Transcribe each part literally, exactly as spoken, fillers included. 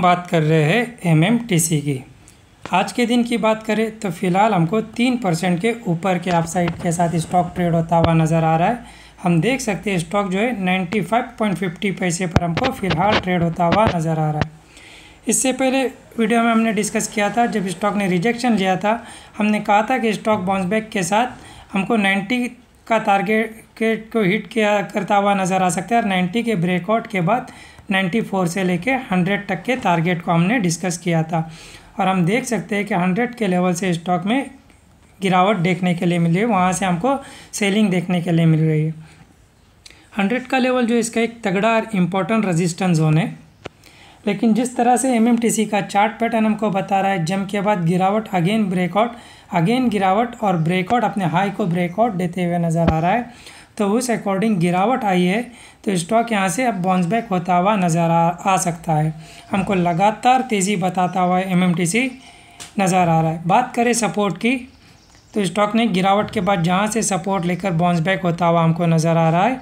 बात कर रहे हैं एमएमटीसी की। आज के दिन की बात करें तो फ़िलहाल हमको तीन परसेंट के ऊपर के अपसाइड के साथ स्टॉक ट्रेड होता हुआ नज़र आ रहा है। हम देख सकते हैं स्टॉक जो है पचानवे पॉइंट पचास पैसे पर हमको फ़िलहाल ट्रेड होता हुआ नज़र आ रहा है। इससे पहले वीडियो में हमने डिस्कस किया था, जब स्टॉक ने रिजेक्शन लिया था, हमने कहा था कि स्टॉक बाउंस बैक के साथ हमको नब्बे का टारगेट को हिट किया करता हुआ नज़र आ सकता है और नब्बे के ब्रेकआउट के बाद चौरानवे से लेके सौ तक के टारगेट को हमने डिस्कस किया था। और हम देख सकते हैं कि सौ के लेवल से स्टॉक में गिरावट देखने के लिए मिली है, वहाँ से हमको सेलिंग देखने के लिए मिल रही है। सौ का लेवल जो इसका एक तगड़ा और इम्पोर्टेंट रेजिस्टेंस जोन है, लेकिन जिस तरह से एमएमटीसी का चार्ट पैटर्न हमको बता रहा है, जम के बाद गिरावट, अगेन ब्रेकआउट, अगेन गिरावट और ब्रेकआउट, अपने हाई को ब्रेकआउट देते हुए नज़र आ रहा है, तो उस अकॉर्डिंग गिरावट आई है तो स्टॉक यहाँ से अब बाउंस बैक होता हुआ नज़र आ, आ सकता है। हमको लगातार तेज़ी बताता हुआ एमएमटीसी नज़र आ रहा है। बात करें सपोर्ट की तो स्टॉक ने गिरावट के बाद जहाँ से सपोर्ट लेकर बाउंस बैक होता हुआ हमको नज़र आ रहा है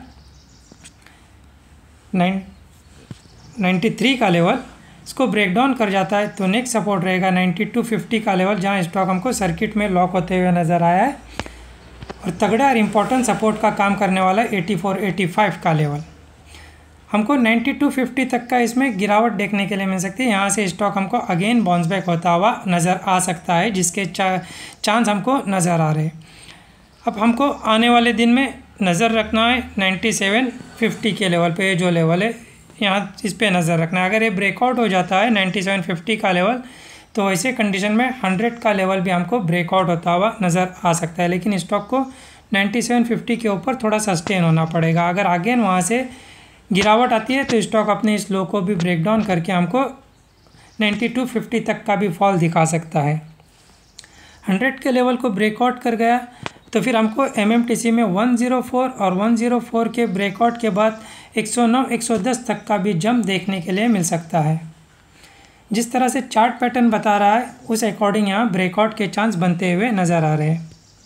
नाइन नाइन्टी थ्री का लेवल, इसको ब्रेक डाउन कर जाता है तो नेक्स्ट सपोर्ट रहेगा नाइन्टी टू फिफ्टी का लेवल, जहाँ स्टॉक हमको सर्किट में लॉक होते हुए नज़र आया है। और तगड़ा और इम्पोर्टेंट सपोर्ट का काम करने वाला है एटी फोर एटी फाइव का लेवल। हमको नाइन्टी टू फिफ्टी तक का इसमें गिरावट देखने के लिए मिल सकती है। यहाँ से स्टॉक हमको अगेन बाउंस बैक होता हुआ नज़र आ सकता है, जिसके चा, चांस हमको नज़र आ रहे हैं। अब हमको आने वाले दिन में नज़र रखना है नाइन्टी सेवन फिफ्टी के लेवल पे, जो लेवल है यहाँ इस पर नज़र रखना है। अगर ये ब्रेकआउट हो जाता है नाइन्टी सेवन फिफ्टी का लेवल, तो ऐसे कंडीशन में सौ का लेवल भी हमको ब्रेकआउट होता हुआ नज़र आ सकता है, लेकिन स्टॉक को नाइन्टी सेवन फिफ्टी के ऊपर थोड़ा सस्टेन होना पड़ेगा। अगर अगेन वहाँ से गिरावट आती है तो स्टॉक अपने इस लो को भी ब्रेक डाउन करके हमको नाइन्टी टू फिफ्टी तक का भी फॉल दिखा सकता है। सौ के लेवल को ब्रेकआउट कर गया तो फिर हमको एमएमटीसी में एक सौ फोर और एक सौ फोर के ब्रेकआउट के बाद एक सौ नौ एक सौ दस तक का भी जंप देखने के लिए मिल सकता है। जिस तरह से चार्ट पैटर्न बता रहा है उस अकॉर्डिंग यहाँ ब्रेकआउट के चांस बनते हुए नज़र आ रहे हैं।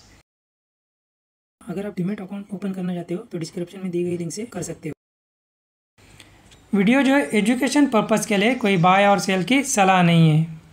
अगर आप डीमैट अकाउंट ओपन करना चाहते हो तो डिस्क्रिप्शन में दी गई लिंक से कर सकते हो। वीडियो जो है एजुकेशन पर्पज़ के लिए कोई बाय और सेल की सलाह नहीं है।